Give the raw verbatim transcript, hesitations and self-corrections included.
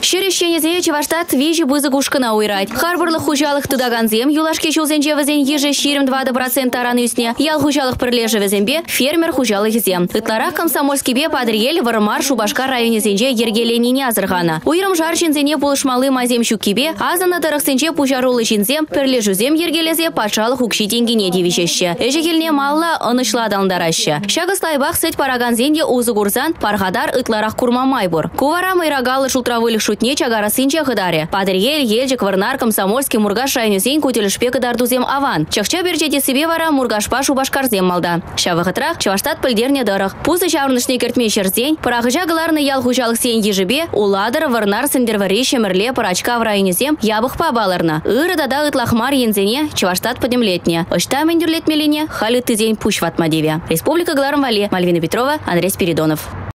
Шерещенезе Чеваштат вижи бызы гушкына уйрать. Харбарлы хужалых тыдаганзем юлашке чулзенче вазен еже ширим двадцать процентов аран үсне. Ял хужалых прилеже вазенбе фермер хужалых зем. Ытларах комсомольский бе падриель вармар Шубашкар районе зенже ергеленине азыргана. Уйрым жарчинзене булышмалы мазем щуккибе, азана тарахсенче пужарулы чинзем, прилежузем ергелезе пачалық укши тенгене девишеще. Эжекелне малла анышладалдараща. Шагыслайбах сеть параганзенде узы гурзан паргадар ытларах курмамайбур. Кувара майрагалы шултравылых шутне чагара сынче хыдаре. Падриель ельчик варнар комсомольский мургаш районесен кутелешпе кадардузем аван. Чахча берчете себе вара мургашпа Шубашкарзем малда. Шавыхытрах Чеваштат пыльдерне дырых. Пузы чаврнышне кертме черзень, парахыжа галарны ял хужалых сен ежебе, уладыр варнар сендервари шемерле парачка в районесем ябых пабаларна. Ыры дада ытлахмар ензене Чеваштат подемлетне. Ышта мендюрлетмелине хали тызень пуш ватмадеве. Республика Гларм Вале, Мальвина Петрова, Андрей Спиридонов.